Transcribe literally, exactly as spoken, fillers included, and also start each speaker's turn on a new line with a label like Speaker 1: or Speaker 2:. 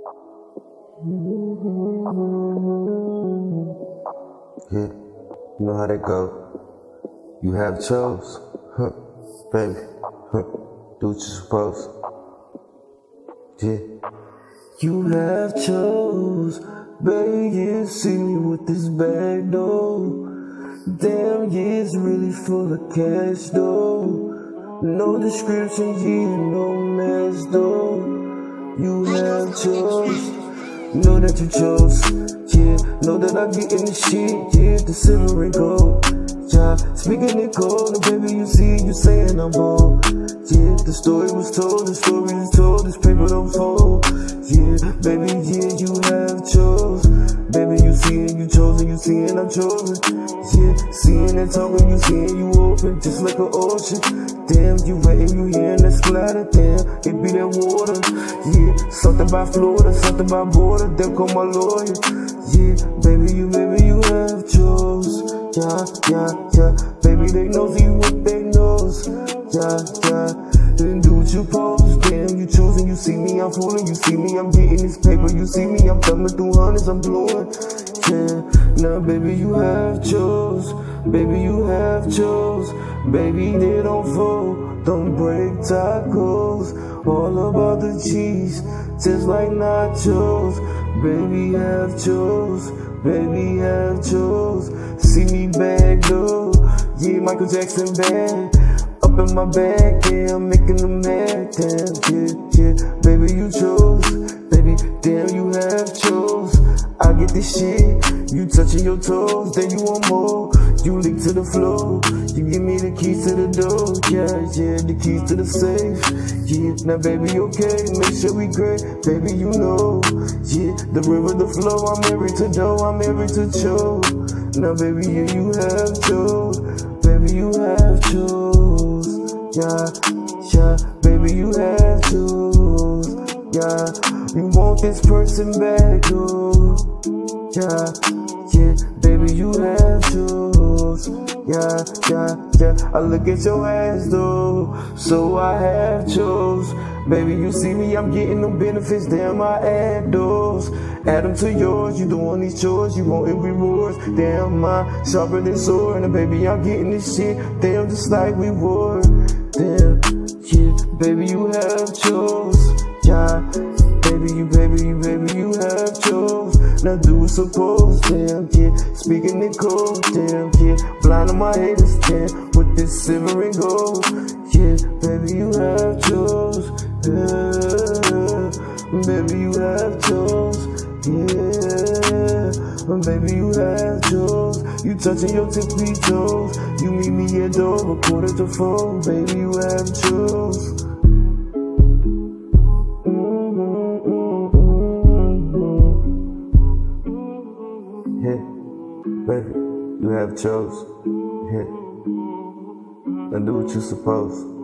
Speaker 1: Yeah, you know how that go. You have chose, huh, baby, huh, do what you supposed. Yeah. You have chose, baby, you see me with this bag though. Damn, yeah, it's really full of cash though. No description, yeah, no mess though. You have chose, know that you chose, yeah. Know that I get in the shit, yeah, the silver and gold. Yeah, speaking in code, and baby, you see, you saying I'm bold. Yeah, the story was told, the story is told, this paper don't fold. Yeah, baby, yeah, you have chose. Baby, you seeing, you chosen, you seeing, I'm chosen. Yeah, seeing and talking, you seeing, you open, just like an ocean. Damn, you waiting, you hearing that splatter, damn, it be that water. Yeah, something by Florida, something by border, they'll call my lawyer. Yeah, baby, you, baby, you have chose. Yeah, yeah, yeah, baby, they know see what they knows. Yeah, yeah, then do what you pose. Damn, you choosing, you see me, I'm fooling. You see me, I'm getting this paper. You see me, I'm thumbing through hundreds, I'm blowing. Yeah, now baby, you have chose. Baby, you have chose. Baby, they don't fold, don't break tacos. All about the cheese, just like nachos. Baby, have chose. Baby, have chose. See me bag though, yeah, Michael Jackson bag. Up in my bag, yeah, I'm making them mad. Damn, yeah, yeah, baby, you chose. Baby, damn, you have chose. I get this shit, you touching your toes, then you want more. You leak to the floor, you give me the keys to the door. Yeah, yeah, the keys to the safe. Yeah, now baby, okay, make sure we great. Baby, you know, yeah, the river, the flow. I'm married to dough, I'm married to Joe. Now baby, yeah, you have chose. Baby, you have chose. Yeah, yeah, baby, you have chose. Yeah, you want this person back, oh. Yeah, yeah, baby, you have chose. Yeah, yeah, yeah, I look at your ass though, so I have chose. Baby, you see me, I'm getting them benefits, damn, I add those. Add them to yours, you doing these chores, you wanting rewards. Damn, mine sharper than sword, and baby, I'm getting this shit, damn, just like we were. Damn, yeah, baby, you have chose. Yeah, baby, you, baby, you, baby, you have chose. Now do what's supposed, damn, yeah. Speaking in code, damn, yeah. Blind on my haters, damn, with this silver and gold. Yeah, baby, you have chose. Yeah, baby, you have chose. Yeah, baby, you have chose. You touching your tippy toes. You meet me at door, a quarter to four. Baby, you have chose. Yeah, baby, you have chose. Yeah, now do what you supposed.